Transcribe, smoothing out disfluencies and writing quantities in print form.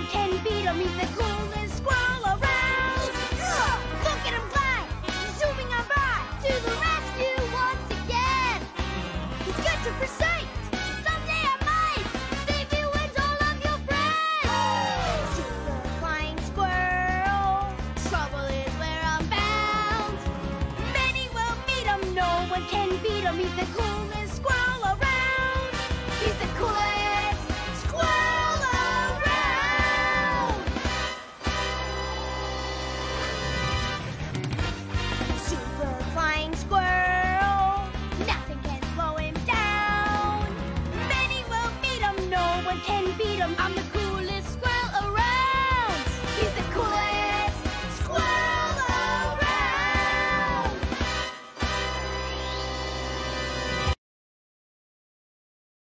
one can beat him. He's the coolest squirrel around. Look at him fly, zooming on by. To the rescue once again. He's good, super sight. Someday I might save you and all of your friends. Super flying squirrel, trouble is where I'm bound. Many will meet him, no one can beat him. He's the coolest squirrel around. He's the coolest squirrel around. Super flying squirrel, nothing can slow him down. Many will meet him, no one can beat him. I'm the